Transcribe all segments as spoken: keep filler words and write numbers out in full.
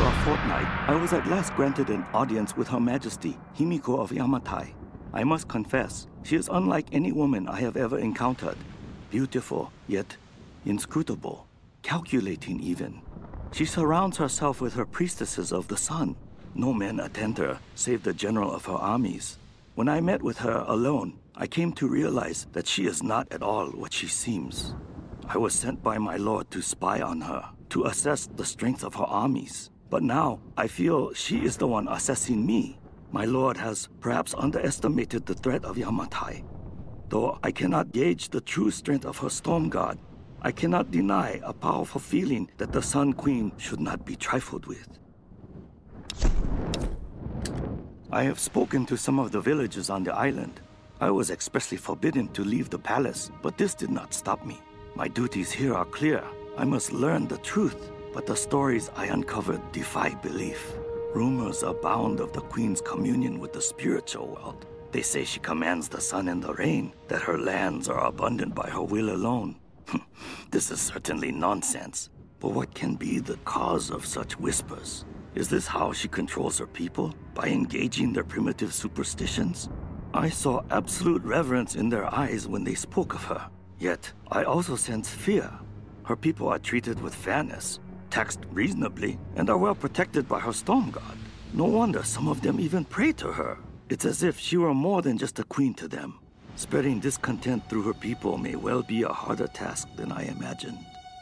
a fortnight, I was at last granted an audience with Her Majesty, Himiko of Yamatai. I must confess, she is unlike any woman I have ever encountered. Beautiful, yet inscrutable, calculating even. She surrounds herself with her priestesses of the sun. No men attend her, save the general of her armies. When I met with her alone, I came to realize that she is not at all what she seems. I was sent by my lord to spy on her, to assess the strength of her armies. But now, I feel she is the one assessing me. My lord has perhaps underestimated the threat of Yamatai. Though I cannot gauge the true strength of her storm god, I cannot deny a powerful feeling that the Sun Queen should not be trifled with. I have spoken to some of the villagers on the island. I was expressly forbidden to leave the palace, but this did not stop me. My duties here are clear. I must learn the truth, but the stories I uncovered defy belief. Rumors abound of the Queen's communion with the spiritual world. They say she commands the sun and the rain, that her lands are abundant by her will alone. This is certainly nonsense. But what can be the cause of such whispers? Is this how she controls her people? By engaging their primitive superstitions? I saw absolute reverence in their eyes when they spoke of her. Yet, I also sense fear. Her people are treated with fairness, taxed reasonably, and are well protected by her storm god. No wonder some of them even pray to her. It's as if she were more than just a queen to them. Spreading discontent through her people may well be a harder task than I imagined.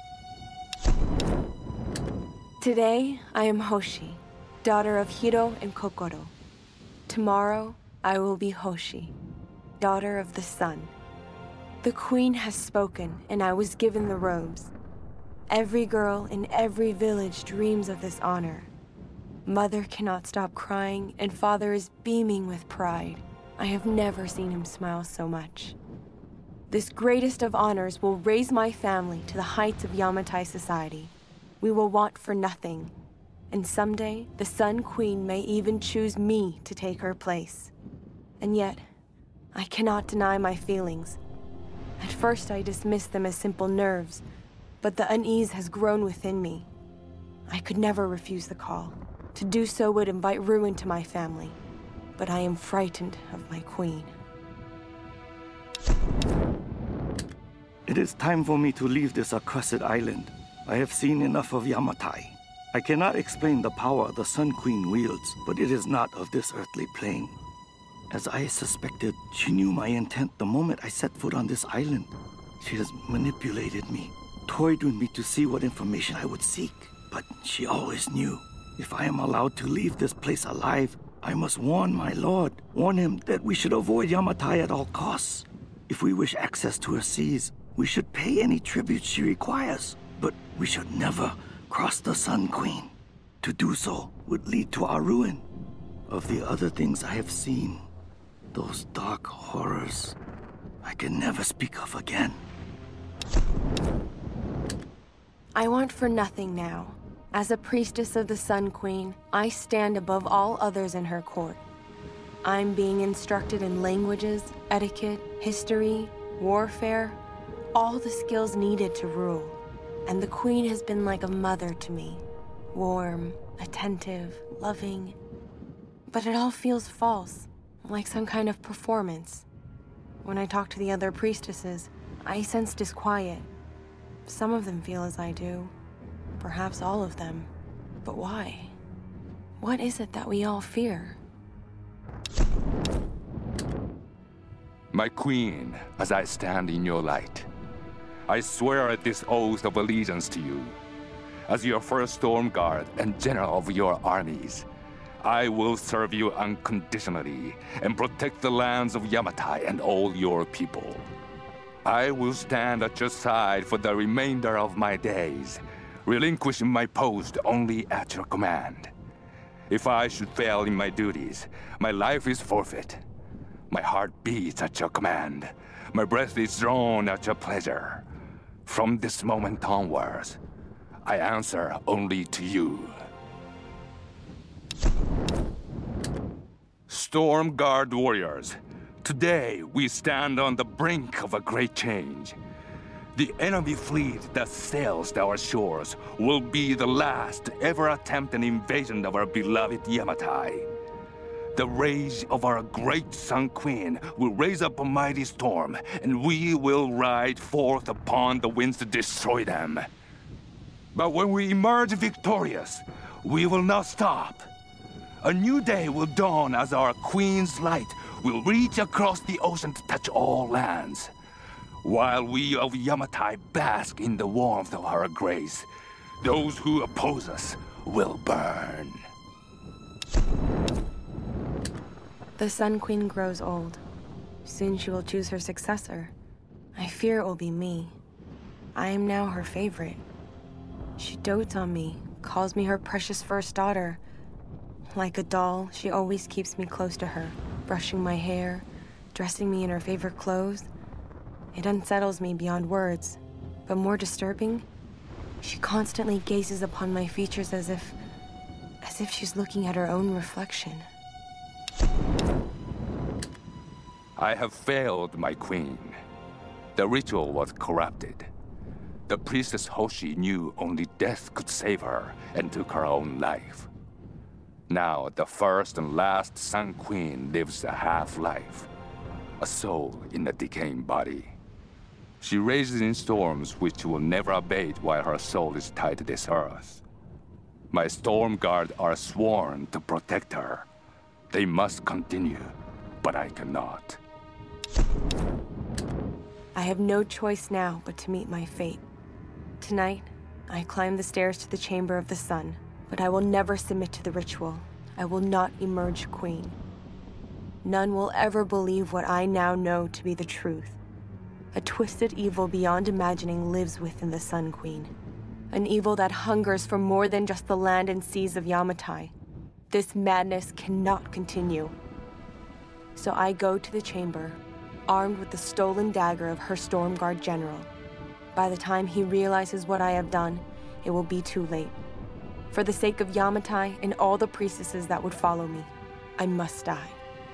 Today, I am Hoshi, daughter of Hiro and Kokoro. Tomorrow, I will be Hoshi, daughter of the sun. The queen has spoken, and I was given the robes. Every girl in every village dreams of this honor. Mother cannot stop crying, and father is beaming with pride. I have never seen him smile so much. This greatest of honors will raise my family to the heights of Yamatai society. We will want for nothing, and someday the Sun Queen may even choose me to take her place. And yet, I cannot deny my feelings. At first I dismissed them as simple nerves, but the unease has grown within me. I could never refuse the call. To do so would invite ruin to my family, but I am frightened of my queen. It is time for me to leave this accursed island. I have seen enough of Yamatai. I cannot explain the power the Sun Queen wields, but it is not of this earthly plane. As I suspected, she knew my intent the moment I set foot on this island. She has manipulated me, toyed with me to see what information I would seek. But she always knew. If I am allowed to leave this place alive, I must warn my lord, warn him that we should avoid Yamatai at all costs. If we wish access to her seas, we should pay any tribute she requires, but we should never cross the Sun Queen. To do so would lead to our ruin. Of the other things I have seen, those dark horrors, I can never speak of again. I want for nothing now. As a priestess of the Sun Queen, I stand above all others in her court. I'm being instructed in languages, etiquette, history, warfare, all the skills needed to rule. And the Queen has been like a mother to me. Warm, attentive, loving. But it all feels false, like some kind of performance. When I talk to the other priestesses, I sense disquiet. Some of them feel as I do. Perhaps all of them. But why? What is it that we all fear? My queen, as I stand in your light, I swear at this oath of allegiance to you. As your first storm guard and general of your armies, I will serve you unconditionally and protect the lands of Yamatai and all your people. I will stand at your side for the remainder of my days, relinquishing my post only at your command. If I should fail in my duties, my life is forfeit. My heart beats at your command. My breath is drawn at your pleasure. From this moment onwards, I answer only to you. Storm Guard warriors, today we stand on the brink of a great change. The enemy fleet that sails our shores will be the last to ever attempt an invasion of our beloved Yamatai. The rage of our great Sun Queen will raise up a mighty storm, and we will ride forth upon the winds to destroy them. But when we emerge victorious, we will not stop. A new day will dawn as our Queen's light will reach across the ocean to touch all lands. While we of Yamatai bask in the warmth of her grace, those who oppose us will burn. The Sun Queen grows old. Soon she will choose her successor. I fear it will be me. I am now her favorite. She dotes on me, calls me her precious first daughter. Like a doll, she always keeps me close to her, brushing my hair, dressing me in her favorite clothes. It unsettles me beyond words, but more disturbing, she constantly gazes upon my features as if... as if she's looking at her own reflection. I have failed, my queen. The ritual was corrupted. The priestess Hoshi knew only death could save her and took her own life. Now, the first and last Sun Queen lives a half-life, a soul in a decaying body. She rages in storms which will never abate while her soul is tied to this earth. My Storm Guard are sworn to protect her. They must continue, but I cannot. I have no choice now but to meet my fate. Tonight, I climb the stairs to the Chamber of the Sun, but I will never submit to the ritual. I will not emerge queen. None will ever believe what I now know to be the truth. A twisted evil beyond imagining lives within the Sun Queen. An evil that hungers for more than just the land and seas of Yamatai. This madness cannot continue. So I go to the chamber, armed with the stolen dagger of her Storm Guard general. By the time he realizes what I have done, it will be too late. For the sake of Yamatai and all the priestesses that would follow me, I must die.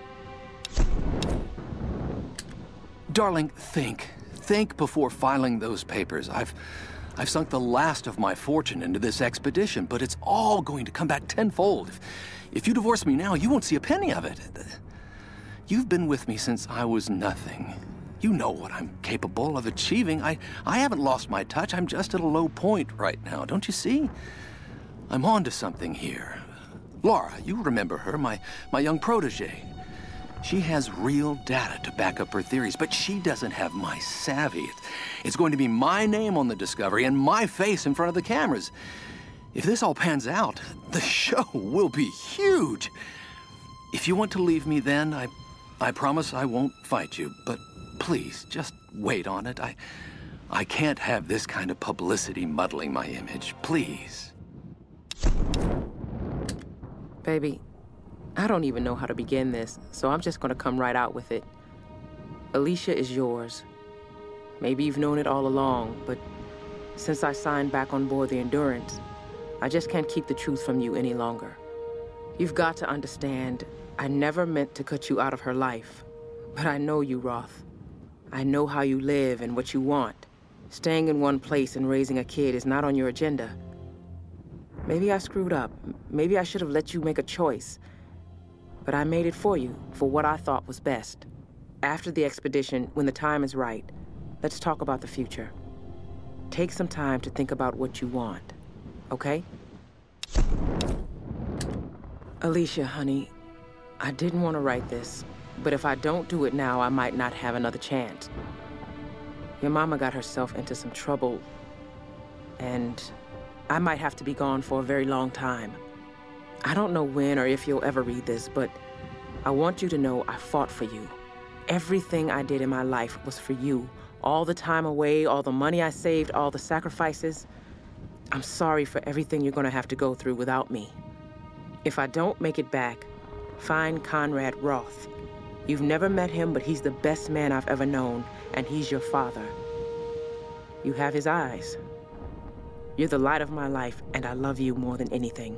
Darling, think. Think before filing those papers. I've... I've sunk the last of my fortune into this expedition, but it's all going to come back tenfold. If, if you divorce me now, you won't see a penny of it. You've been with me since I was nothing. You know what I'm capable of achieving. I, I haven't lost my touch. I'm just at a low point right now. Don't you see? I'm on to something here. Laura, you remember her, my, my young protege. She has real data to back up her theories, but she doesn't have my savvy. It's going to be my name on the discovery and my face in front of the cameras. If this all pans out, the show will be huge. If you want to leave me then, I, I promise I won't fight you, but please, just wait on it. I, I can't have this kind of publicity muddling my image. Please. Baby, I don't even know how to begin this, so I'm just gonna come right out with it. Alicia is yours. Maybe you've known it all along, but since I signed back on board the Endurance, I just can't keep the truth from you any longer. You've got to understand, I never meant to cut you out of her life. But I know you, Roth. I know how you live and what you want. Staying in one place and raising a kid is not on your agenda. Maybe I screwed up. Maybe I should have let you make a choice. But I made it for you, for what I thought was best. After the expedition, when the time is right, let's talk about the future. Take some time to think about what you want, okay? Alicia, honey, I didn't want to write this, but if I don't do it now, I might not have another chance. Your mama got herself into some trouble, and I might have to be gone for a very long time. I don't know when or if you'll ever read this, but I want you to know I fought for you. Everything I did in my life was for you. All the time away, all the money I saved, all the sacrifices. I'm sorry for everything you're gonna have to go through without me. If I don't make it back, find Conrad Roth. You've never met him, but he's the best man I've ever known, and he's your father. You have his eyes. You're the light of my life, and I love you more than anything.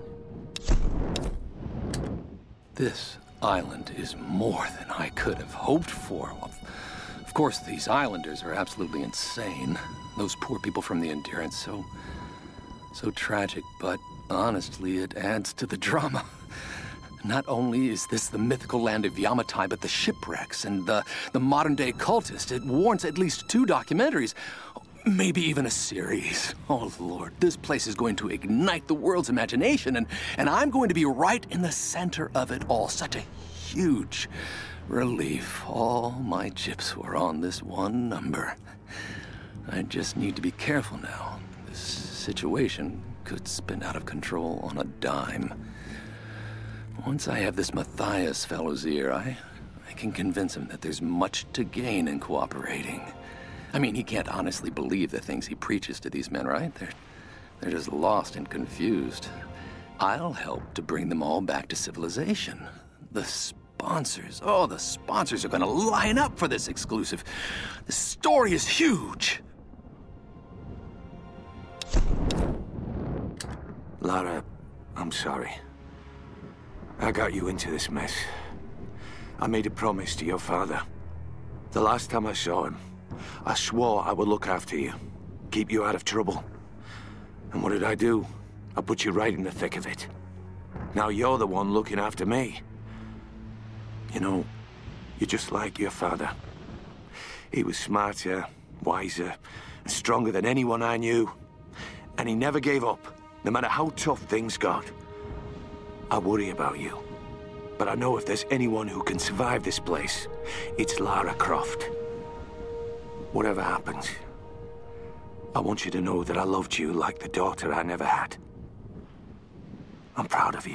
This island is more than I could have hoped for. Of course, these islanders are absolutely insane. Those poor people from the Endurance, so... so tragic, but honestly, it adds to the drama. Not only is this the mythical land of Yamatai, but the shipwrecks and the, the modern-day cultist. It warrants at least two documentaries, maybe even a series. Oh, Lord, this place is going to ignite the world's imagination, and, and I'm going to be right in the center of it all. Such a huge relief. All my chips were on this one number. I just need to be careful now. This situation could spin out of control on a dime. Once I have this Matthias fellow's ear, I, I can convince him that there's much to gain in cooperating. I mean, he can't honestly believe the things he preaches to these men, right? They're, they're just lost and confused. I'll help to bring them all back to civilization. The sponsors, oh, the sponsors are gonna line up for this exclusive. The story is huge. Lara, I'm sorry. I got you into this mess. I made a promise to your father. The last time I saw him, I swore I would look after you, keep you out of trouble. And what did I do? I put you right in the thick of it. Now you're the one looking after me. You know, you're just like your father. He was smarter, wiser, and stronger than anyone I knew. And he never gave up, no matter how tough things got. I worry about you. But I know if there's anyone who can survive this place, it's Lara Croft. Whatever happens, I want you to know that I loved you like the daughter I never had. I'm proud of you.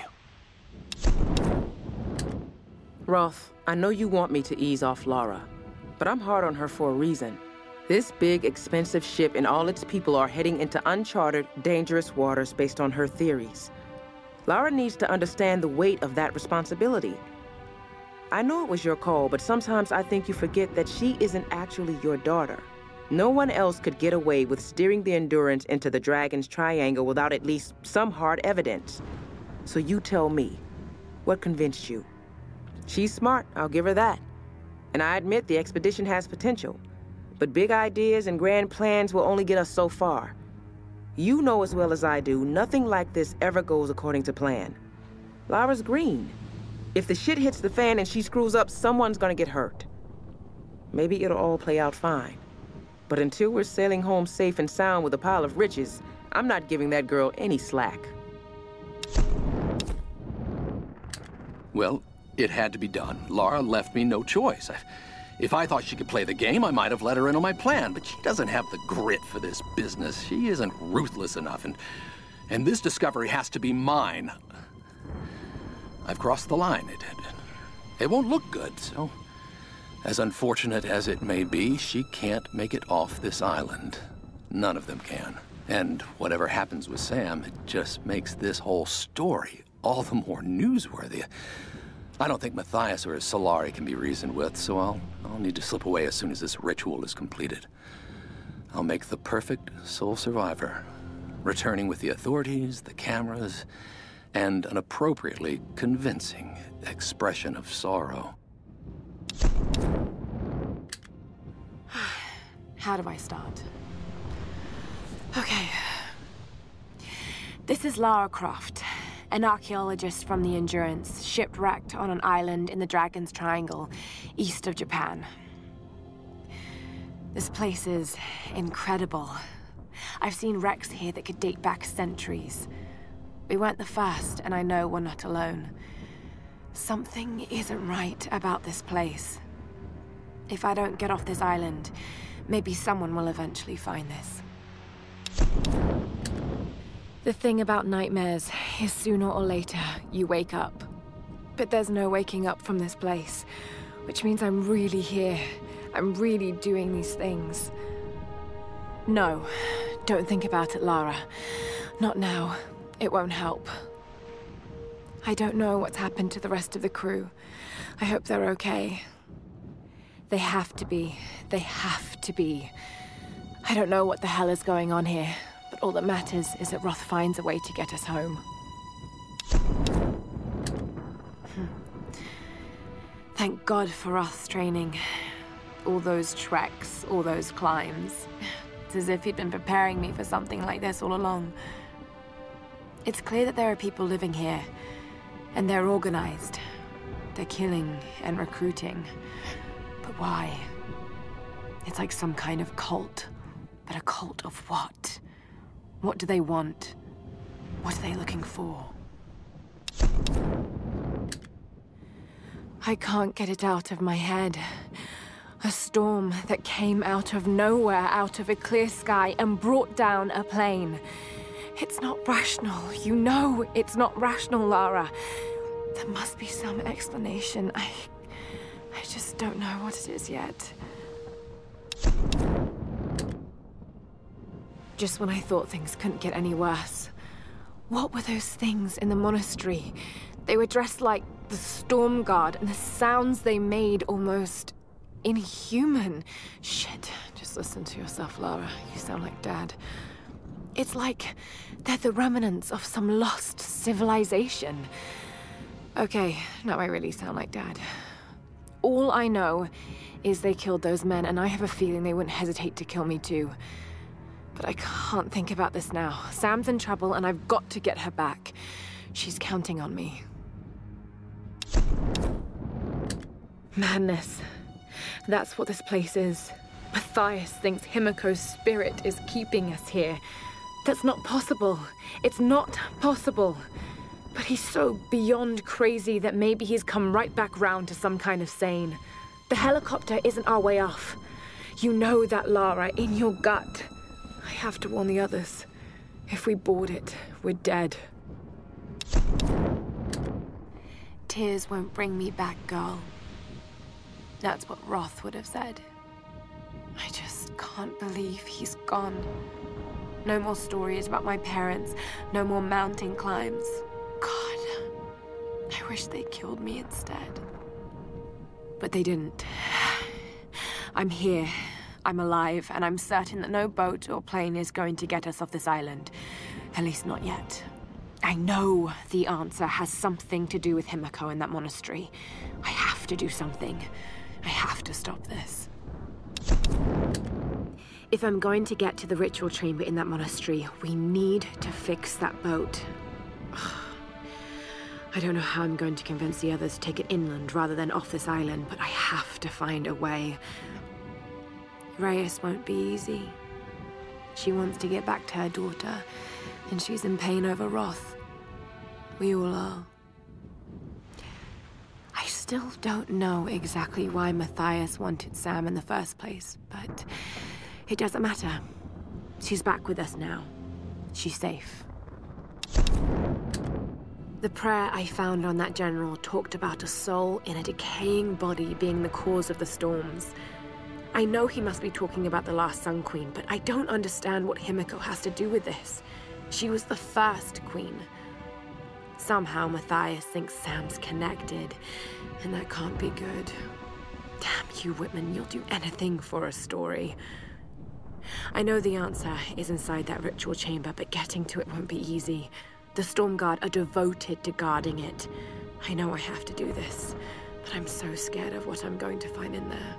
Roth, I know you want me to ease off Lara, but I'm hard on her for a reason. This big, expensive ship and all its people are heading into uncharted, dangerous waters based on her theories. Lara needs to understand the weight of that responsibility. I know it was your call, but sometimes I think you forget that she isn't actually your daughter. No one else could get away with steering the Endurance into the Dragon's Triangle without at least some hard evidence. So you tell me, what convinced you? She's smart, I'll give her that. And I admit the expedition has potential. But big ideas and grand plans will only get us so far. You know as well as I do, nothing like this ever goes according to plan. Lara's green. If the shit hits the fan and she screws up, someone's gonna get hurt. Maybe it'll all play out fine. But until we're sailing home safe and sound with a pile of riches, I'm not giving that girl any slack. Well, it had to be done. Lara left me no choice. I, if I thought she could play the game, I might have let her in on my plan, but she doesn't have the grit for this business. She isn't ruthless enough, and, and this discovery has to be mine. I've crossed the line. It, it, it won't look good, so... As unfortunate as it may be, she can't make it off this island. None of them can. And whatever happens with Sam, it just makes this whole story all the more newsworthy. I don't think Matthias or his Solari can be reasoned with, so I'll, I'll need to slip away as soon as this ritual is completed. I'll make the perfect sole survivor, returning with the authorities, the cameras, and an appropriately convincing expression of sorrow. How do I start? Okay. This is Lara Croft, an archaeologist from the Endurance, shipwrecked on an island in the Dragon's Triangle, east of Japan. This place is incredible. I've seen wrecks here that could date back centuries. We weren't the first, and I know we're not alone. Something isn't right about this place. If I don't get off this island, maybe someone will eventually find this. The thing about nightmares is sooner or later, you wake up. But there's no waking up from this place, which means I'm really here. I'm really doing these things. No, don't think about it, Lara. Not now. It won't help. I don't know what's happened to the rest of the crew. I hope they're okay. They have to be. They have to be. I don't know what the hell is going on here, but all that matters is that Roth finds a way to get us home. Hmm. Thank God for Roth's training. all those treks, all those climbs. It's as if he'd been preparing me for something like this all along. It's clear that there are people living here, and they're organized. They're killing and recruiting. But why? It's like some kind of cult. But a cult of what? What do they want? What are they looking for? I can't get it out of my head. A storm that came out of nowhere, out of a clear sky, and brought down a plane. It's not rational. You know it's not rational, Lara. There must be some explanation. I... I just don't know what it is yet. Just when I thought things couldn't get any worse. What were those things in the monastery? They were dressed like the Storm Guard, and the sounds they made almost inhuman. Shit, just listen to yourself, Lara. You sound like Dad. It's like they're the remnants of some lost civilization. Okay, now I really sound like Dad. All I know is they killed those men, and I have a feeling they wouldn't hesitate to kill me too. But I can't think about this now. Sam's in trouble, and I've got to get her back. She's counting on me. Madness. That's what this place is. Matthias thinks Himiko's spirit is keeping us here. That's not possible. It's not possible. But he's so beyond crazy that maybe he's come right back round to some kind of sane. The helicopter isn't our way off. You know that, Lara, in your gut. I have to warn the others. If we board it, we're dead. Tears won't bring me back, girl. That's what Roth would have said. I just can't believe he's gone. No more stories about my parents. No more mountain climbs. God, I wish they killed me instead. But they didn't. I'm here. I'm alive, and I'm certain that no boat or plane is going to get us off this island. At least not yet. I know the answer has something to do with Himiko and that monastery. I have to do something. I have to stop this. If I'm going to get to the ritual chamber in that monastery, we need to fix that boat. I don't know how I'm going to convince the others to take it inland rather than off this island, but I have to find a way. Reyes won't be easy. She wants to get back to her daughter, and she's in pain over Roth. We all are. I still don't know exactly why Matthias wanted Sam in the first place, but it doesn't matter. She's back with us now. She's safe. The prayer I found on that general talked about a soul in a decaying body being the cause of the storms. I know he must be talking about the last Sun Queen, but I don't understand what Himiko has to do with this. She was the first queen. Somehow Matthias thinks Sam's connected, and that can't be good. Damn you, Whitman, you'll do anything for a story. I know the answer is inside that ritual chamber, but getting to it won't be easy. The Storm Guard are devoted to guarding it. I know I have to do this, but I'm so scared of what I'm going to find in there.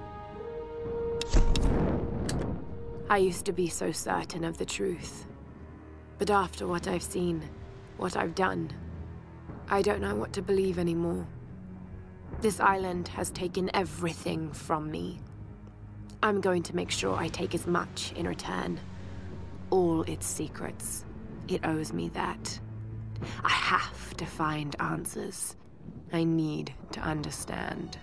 I used to be so certain of the truth. But after what I've seen, what I've done, I don't know what to believe anymore. This island has taken everything from me. I'm going to make sure I take as much in return. All its secrets. It owes me that. I have to find answers. I need to understand.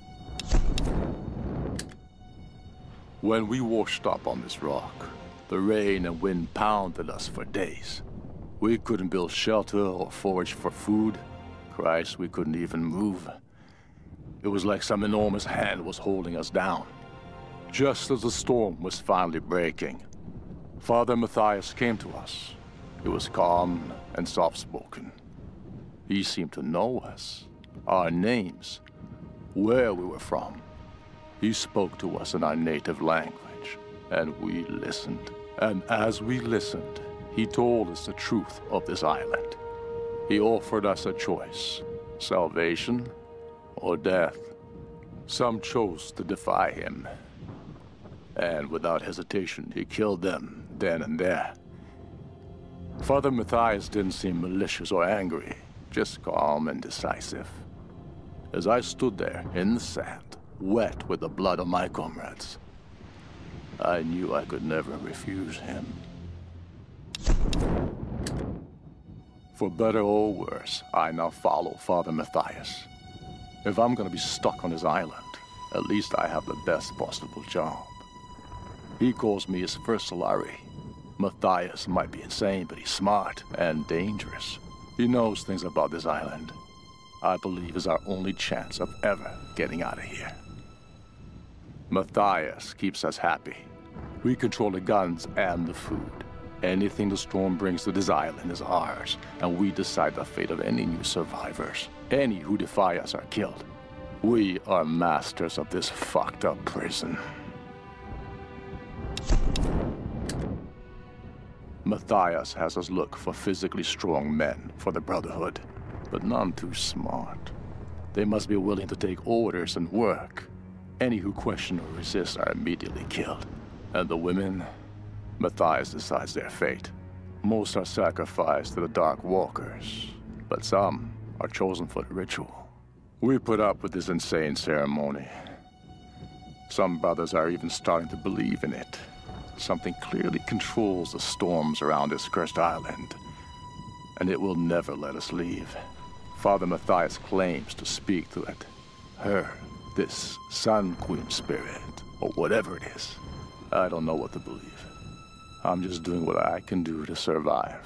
When we washed up on this rock, the rain and wind pounded us for days. We couldn't build shelter or forage for food. Christ, we couldn't even move. It was like some enormous hand was holding us down. Just as the storm was finally breaking, Father Matthias came to us. He was calm and soft-spoken. He seemed to know us, our names, where we were from. He spoke to us in our native language, and we listened. And as we listened, he told us the truth of this island. He offered us a choice, salvation or death. Some chose to defy him, And without hesitation, he killed them then and there. Father Matthias didn't seem malicious or angry, just calm and decisive. As I stood there in the sand, wet with the blood of my comrades, I knew I could never refuse him. For better or worse, I now follow Father Matthias. If I'm gonna be stuck on his island, at least I have the best possible job. He calls me his first Solari. Matthias might be insane, but he's smart and dangerous. He knows things about this island. I believe is our only chance of ever getting out of here. Matthias keeps us happy. We control the guns and the food. Anything the storm brings to this island is ours, and we decide the fate of any new survivors. Any who defy us are killed. We are masters of this fucked up prison. Matthias has us look for physically strong men for the Brotherhood, but none too smart. They must be willing to take orders and work. Any who question or resist are immediately killed. And the women? Matthias decides their fate. Most are sacrificed to the Dark Walkers, but some are chosen for the ritual. We put up with this insane ceremony. Some brothers are even starting to believe in it. Something clearly controls the storms around this cursed island, and it will never let us leave. Father Matthias claims to speak to it. Her, this Sun Queen spirit, or whatever it is. I don't know what to believe. I'm just doing what I can do to survive.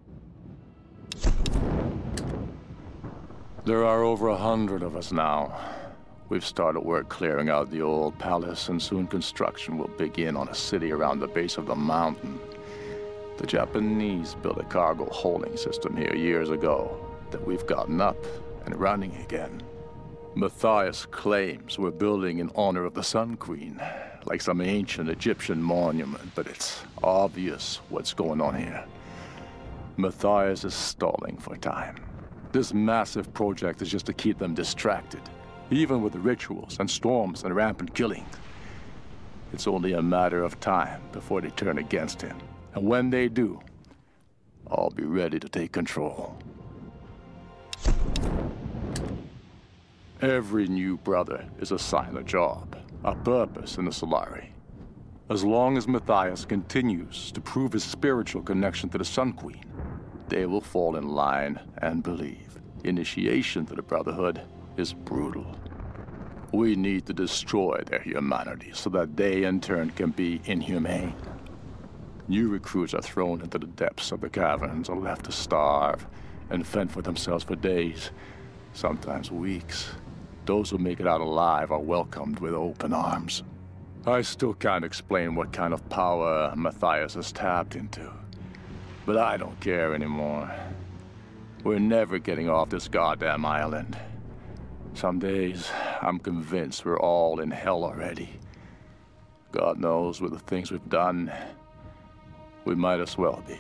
There are over a hundred of us now. We've started work clearing out the old palace, and soon construction will begin on a city around the base of the mountain. The Japanese built a cargo holding system here years ago that we've gotten up and running again. Matthias claims we're building in honor of the Sun Queen, like some ancient Egyptian monument, but it's obvious what's going on here. Matthias is stalling for time. This massive project is just to keep them distracted. Even with the rituals and storms and rampant killing, it's only a matter of time before they turn against him. And when they do, I'll be ready to take control. Every new brother is assigned a job, a purpose in the Solari. As long as Matthias continues to prove his spiritual connection to the Sun Queen, they will fall in line and believe. Initiation to the Brotherhood is brutal. We need to destroy their humanity so that they in turn can be inhumane. New recruits are thrown into the depths of the caverns or left to starve and fend for themselves for days, sometimes weeks. Those who make it out alive are welcomed with open arms. I still can't explain what kind of power Matthias has tapped into, but I don't care anymore. We're never getting off this goddamn island. Some days, I'm convinced we're all in hell already. God knows with the things we've done, we might as well be.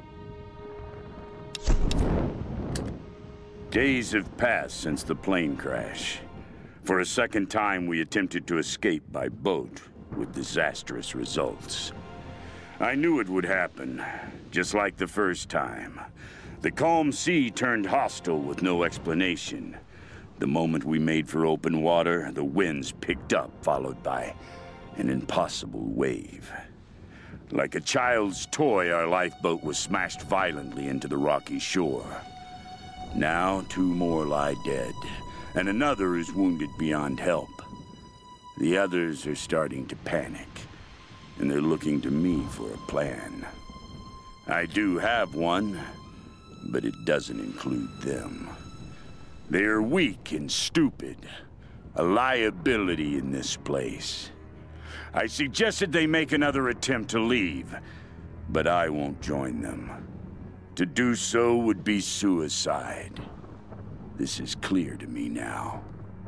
Days have passed since the plane crash. For a second time, we attempted to escape by boat, with disastrous results. I knew it would happen, just like the first time. The calm sea turned hostile with no explanation. The moment we made for open water, the winds picked up, followed by an impossible wave. Like a child's toy, our lifeboat was smashed violently into the rocky shore. Now, two more lie dead, and another is wounded beyond help. The others are starting to panic, and they're looking to me for a plan. I do have one, but it doesn't include them. They are weak and stupid, a liability in this place. I suggested they make another attempt to leave, but I won't join them. To do so would be suicide. This is clear to me now.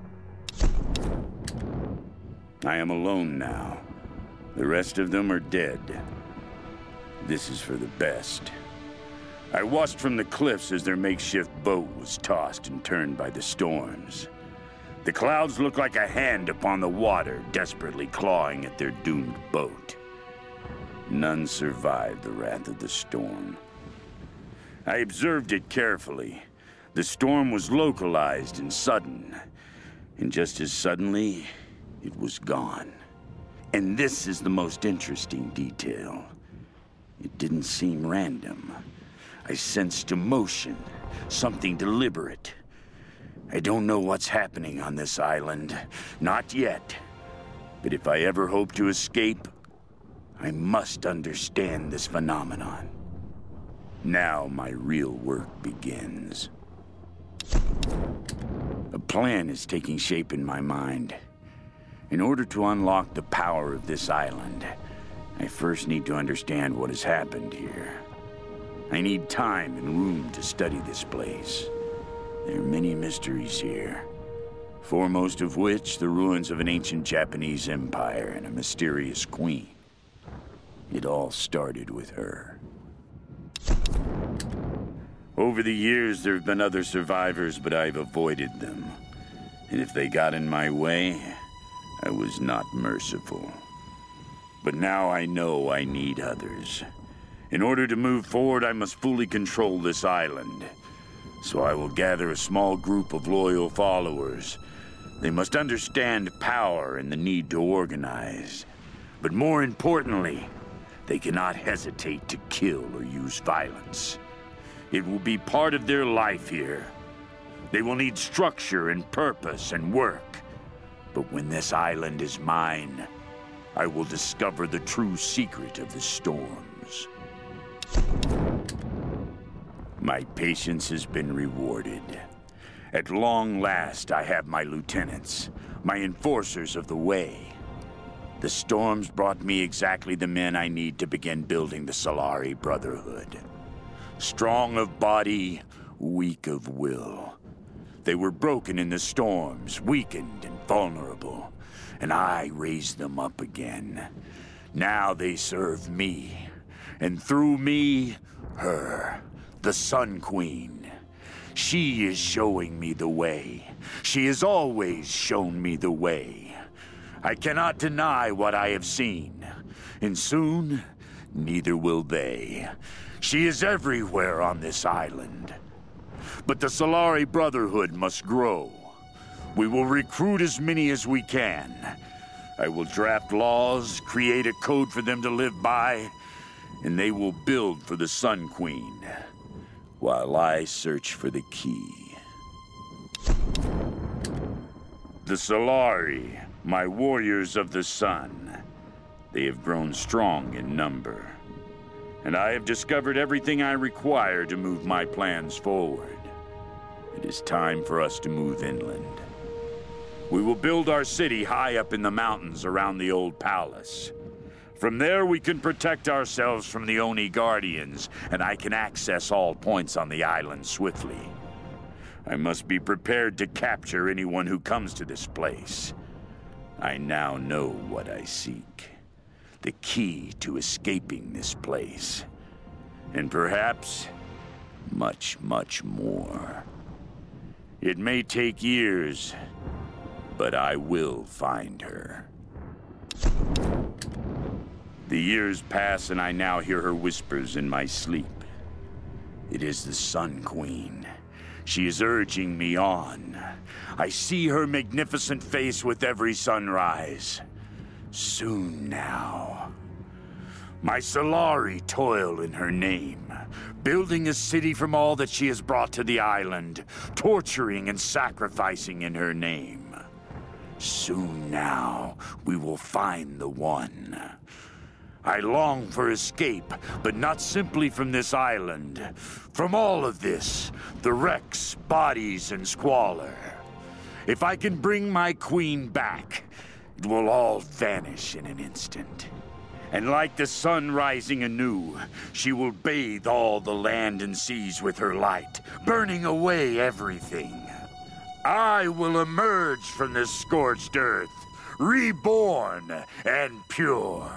I am alone now. The rest of them are dead. This is for the best. I watched from the cliffs as their makeshift boat was tossed and turned by the storms. The clouds look like a hand upon the water, desperately clawing at their doomed boat. None survived the wrath of the storm. I observed it carefully. The storm was localized and sudden. And just as suddenly, it was gone. And this is the most interesting detail. It didn't seem random. I sensed emotion, something deliberate. I don't know what's happening on this island. Not yet. But if I ever hope to escape, I must understand this phenomenon. Now my real work begins. A plan is taking shape in my mind. In order to unlock the power of this island, I first need to understand what has happened here. I need time and room to study this place. There are many mysteries here, foremost of which the ruins of an ancient Japanese empire and a mysterious queen. It all started with her. Over the years, there have been other survivors, but I've avoided them. And if they got in my way, I was not merciful. But now I know I need others. In order to move forward, I must fully control this island. So I will gather a small group of loyal followers. They must understand power and the need to organize. But more importantly, they cannot hesitate to kill or use violence. It will be part of their life here. They will need structure and purpose and work. But when this island is mine, I will discover the true secret of the storms. My patience has been rewarded. At long last, I have my lieutenants, my enforcers of the way. The storms brought me exactly the men I need to begin building the Solari Brotherhood. Strong of body, weak of will. They were broken in the storms, weakened and vulnerable, and I raised them up again. Now they serve me, and through me, her. The Sun Queen. She is showing me the way. She has always shown me the way. I cannot deny what I have seen, and soon, neither will they. She is everywhere on this island. But the Solari Brotherhood must grow. We will recruit as many as we can. I will draft laws, create a code for them to live by, and they will build for the Sun Queen, while I search for the key. The Solari, my warriors of the sun, they have grown strong in number. And I have discovered everything I require to move my plans forward. It is time for us to move inland. We will build our city high up in the mountains around the old palace. From there, we can protect ourselves from the Oni Guardians, and I can access all points on the island swiftly. I must be prepared to capture anyone who comes to this place. I now know what I seek. The key to escaping this place. And perhaps, much, much more. It may take years, but I will find her. The years pass, and I now hear her whispers in my sleep. It is the Sun Queen. She is urging me on. I see her magnificent face with every sunrise. Soon now. My Solari toil in her name, building a city from all that she has brought to the island, torturing and sacrificing in her name. Soon now, we will find the one. I long for escape, but not simply from this island. From all of this, the wrecks, bodies, and squalor. If I can bring my queen back, it will all vanish in an instant. And like the sun rising anew, she will bathe all the land and seas with her light, burning away everything. I will emerge from this scorched earth, reborn and pure.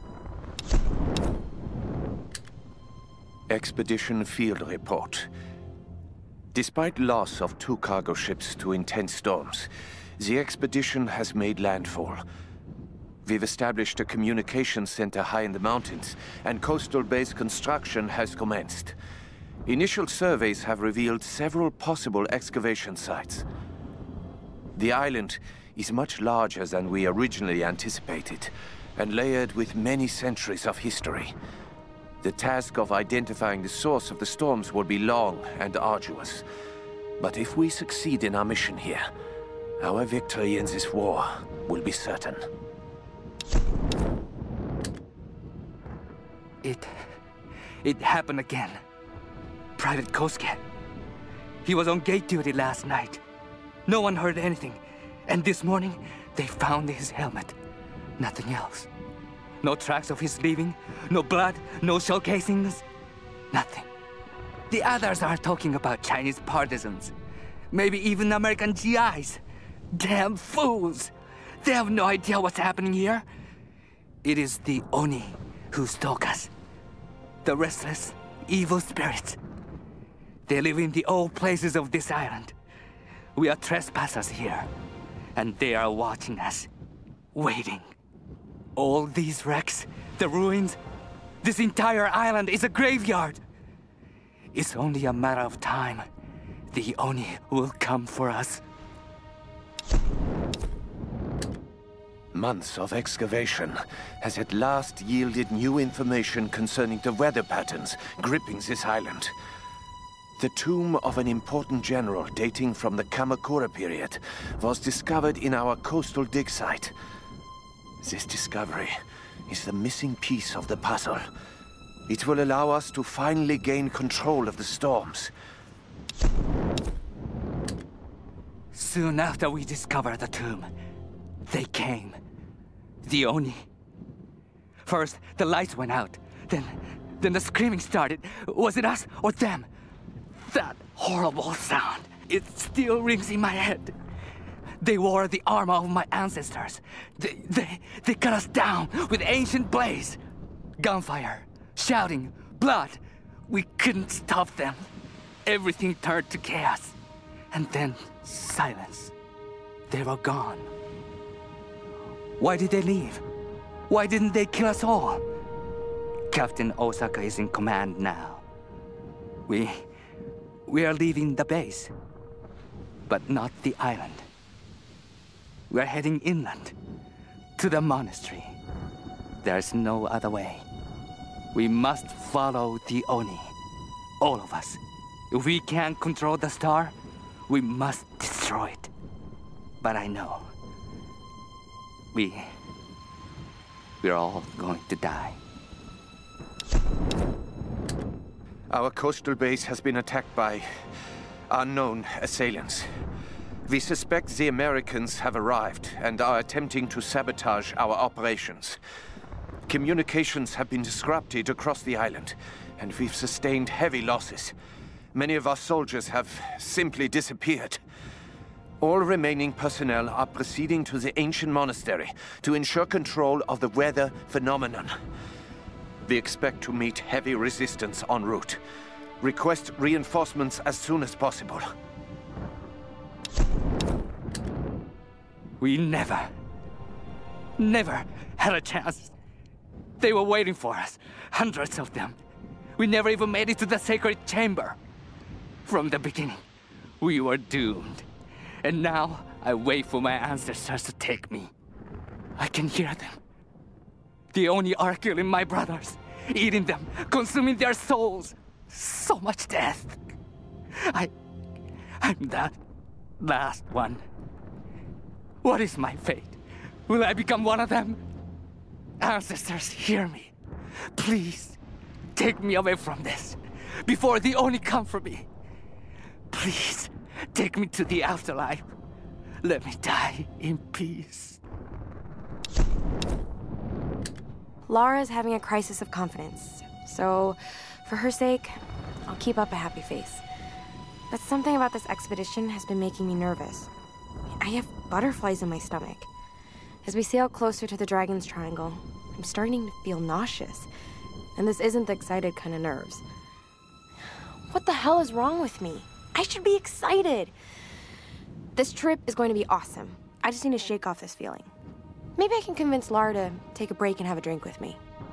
Expedition Field Report. Despite loss of two cargo ships to intense storms, The expedition has made landfall. We've established a communications center high in the mountains, and coastal base construction has commenced. Initial surveys have revealed several possible excavation sites. The island is much larger than we originally anticipated, and layered with many centuries of history. The task of identifying the source of the storms will be long and arduous. But if we succeed in our mission here, our victory in this war will be certain. It... it happened again. Private Kosuke. He was on gate duty last night. No one heard anything. And this morning, they found his helmet. Nothing else. No tracks of his leaving, no blood, no shell casings. Nothing. The others are talking about Chinese partisans. Maybe even American G Is. Damn fools! They have no idea what's happening here. It is the Oni who stalk us. The restless, evil spirits. They live in the old places of this island. We are trespassers here, and they are watching us, waiting. All these wrecks, the ruins, this entire island is a graveyard. It's only a matter of time. The Oni will come for us. Months of excavation has at last yielded new information concerning the weather patterns gripping this island. The tomb of an important general dating from the Kamakura period was discovered in our coastal dig site. This discovery is the missing piece of the puzzle. It will allow us to finally gain control of the storms. Soon after we discovered the tomb, they came. The Oni. First, the lights went out. Then, then the screaming started. Was it us or them? That horrible sound. It still rings in my head. They wore the armor of my ancestors. They, they, they cut us down with ancient blades. Gunfire, shouting, blood. We couldn't stop them. Everything turned to chaos. And then silence. They were gone. Why did they leave? Why didn't they kill us all? Captain Osaka is in command now. We... we are leaving the base. But not the island. We're heading inland. To the monastery. There's no other way. We must follow the Oni. All of us. If we can't control the star, we must destroy it. But I know. We... we're all going to die. Our coastal base has been attacked by unknown assailants. We suspect the Americans have arrived and are attempting to sabotage our operations. Communications have been disrupted across the island, and we've sustained heavy losses. Many of our soldiers have simply disappeared. All remaining personnel are proceeding to the ancient monastery to ensure control of the weather phenomenon. We expect to meet heavy resistance en route. Request reinforcements as soon as possible. We never, never had a chance. They were waiting for us, hundreds of them. We never even made it to the sacred chamber. From the beginning, we were doomed. And now, I wait for my ancestors to take me. I can hear them. The Oni are killing my brothers, eating them, consuming their souls. So much death. I... I'm that last one. What is my fate? Will I become one of them? Ancestors, hear me. Please, take me away from this, before the Oni come for me. Please, take me to the afterlife. Let me die in peace. Lara is having a crisis of confidence, so for her sake, I'll keep up a happy face. But something about this expedition has been making me nervous. I have butterflies in my stomach. As we sail closer to the Dragon's Triangle, I'm starting to feel nauseous. And this isn't the excited kind of nerves. What the hell is wrong with me? I should be excited. This trip is going to be awesome. I just need to shake off this feeling. Maybe I can convince Lara to take a break and have a drink with me.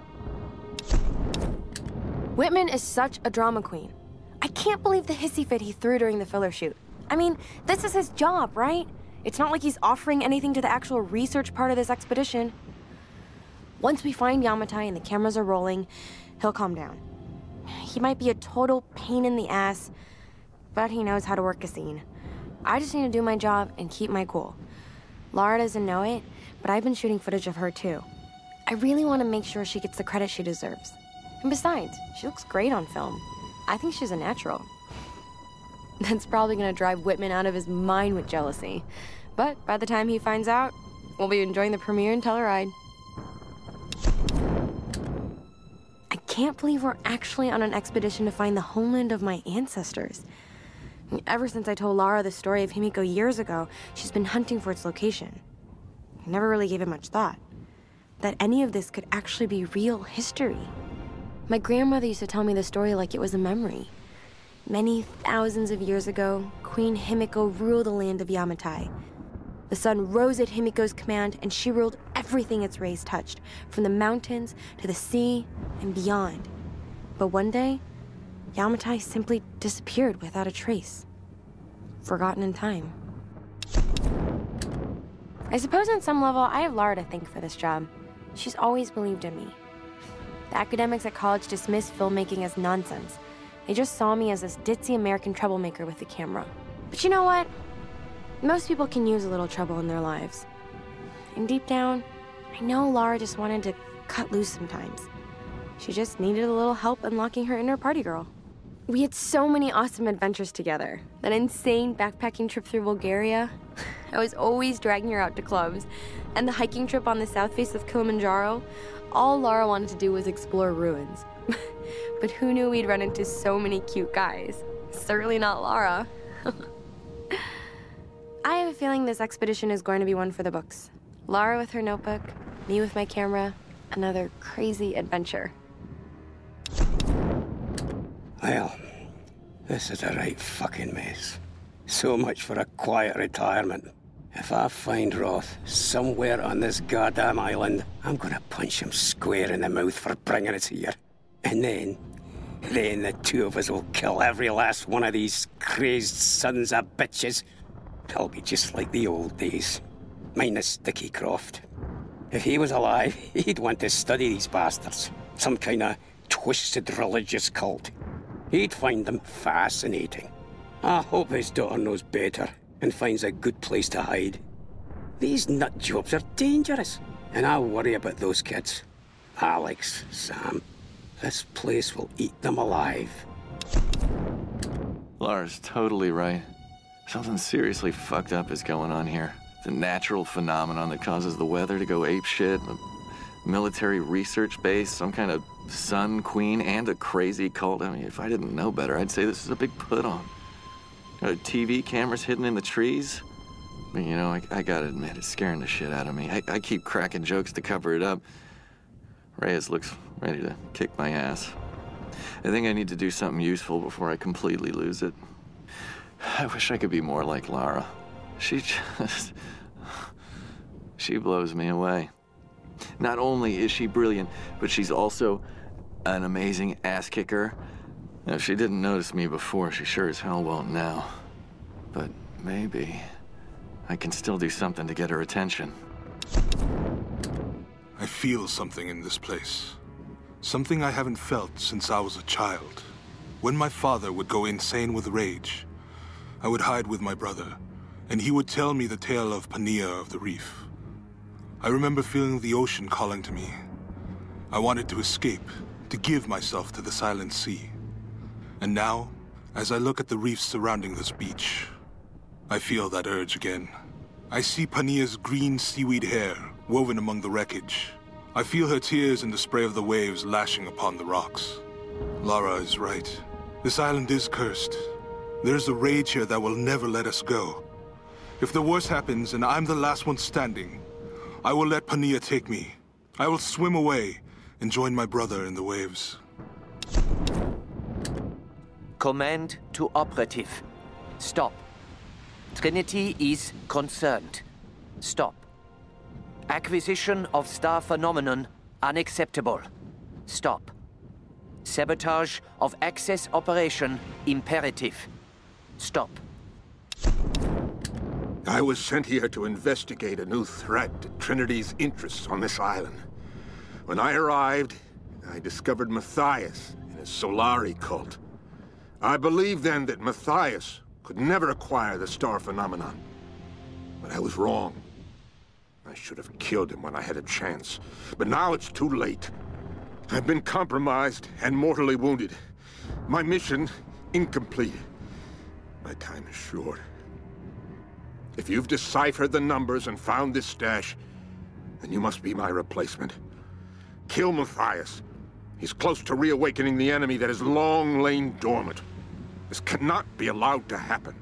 Whitman is such a drama queen. I can't believe the hissy fit he threw during the filler shoot. I mean, this is his job, right? It's not like he's offering anything to the actual research part of this expedition. Once we find Yamatai and the cameras are rolling, he'll calm down. He might be a total pain in the ass, but he knows how to work a scene. I just need to do my job and keep my cool. Lara doesn't know it, but I've been shooting footage of her too. I really want to make sure she gets the credit she deserves. And besides, she looks great on film. I think she's a natural. That's probably gonna drive Whitman out of his mind with jealousy. But by the time he finds out, we'll be enjoying the premiere and Telluride. I can't believe we're actually on an expedition to find the homeland of my ancestors. I mean, ever since I told Lara the story of Himiko years ago, she's been hunting for its location. I never really gave it much thought. That any of this could actually be real history. My grandmother used to tell me the story like it was a memory. Many thousands of years ago, Queen Himiko ruled the land of Yamatai. The sun rose at Himiko's command, and she ruled everything its rays touched, from the mountains to the sea and beyond. But one day, Yamatai simply disappeared without a trace. Forgotten in time. I suppose on some level, I have Lara to thank for this job. She's always believed in me. The academics at college dismissed filmmaking as nonsense. They just saw me as this ditzy American troublemaker with the camera. But you know what? Most people can use a little trouble in their lives. And deep down, I know Lara just wanted to cut loose sometimes. She just needed a little help unlocking her inner party girl. We had so many awesome adventures together. That insane backpacking trip through Bulgaria. I was always dragging her out to clubs. And the hiking trip on the south face of Kilimanjaro. All Lara wanted to do was explore ruins. But who knew we'd run into so many cute guys? Certainly not Lara. I have a feeling this expedition is going to be one for the books. Lara with her notebook, me with my camera, another crazy adventure. Well, this is a right fucking mess. So much for a quiet retirement. If I find Roth somewhere on this goddamn island, I'm gonna punch him square in the mouth for bringing us here. And then, then the two of us will kill every last one of these crazed sons of bitches. It'll be just like the old days, minus Dickie Croft. If he was alive, he'd want to study these bastards. Some kind of twisted religious cult. He'd find them fascinating. I hope his daughter knows better and finds a good place to hide. These nut jobs are dangerous, and I worry about those kids. Alex, Sam, this place will eat them alive. Lara's totally right. Something seriously fucked up is going on here. It's a natural phenomenon that causes the weather to go apeshit, a military research base, some kind of sun queen, and a crazy cult. I mean, if I didn't know better, I'd say this is a big put-on. Got T V cameras hidden in the trees. But, you know, I, I gotta admit, it's scaring the shit out of me. I, I keep cracking jokes to cover it up. Reyes looks ready to kick my ass. I think I need to do something useful before I completely lose it. I wish I could be more like Lara. She just... she blows me away. Not only is she brilliant, but she's also an amazing ass-kicker. If she didn't notice me before, she sure as hell won't now. But maybe I can still do something to get her attention. I feel something in this place. Something I haven't felt since I was a child. When my father would go insane with rage, I would hide with my brother, and he would tell me the tale of Pania of the Reef. I remember feeling the ocean calling to me. I wanted to escape, to give myself to the silent sea. And now, as I look at the reefs surrounding this beach, I feel that urge again. I see Pania's green seaweed hair woven among the wreckage. I feel her tears in the spray of the waves lashing upon the rocks. Lara is right. This island is cursed. There's a rage here that will never let us go. If the worst happens and I'm the last one standing, I will let Pania take me. I will swim away and join my brother in the waves. Command to operative. Stop. Trinity is concerned. Stop. Acquisition of star phenomenon unacceptable. Stop. Sabotage of access operation imperative. Stop. I was sent here to investigate a new threat to Trinity's interests on this island. When I arrived, I discovered Matthias and his Solari cult. I believed then that Matthias could never acquire the star phenomenon. But I was wrong. I should have killed him when I had a chance. But now it's too late. I've been compromised and mortally wounded. My mission, incomplete. My time is short. If you've deciphered the numbers and found this stash, then you must be my replacement. Kill Matthias. He's close to reawakening the enemy that has long lain dormant. This cannot be allowed to happen.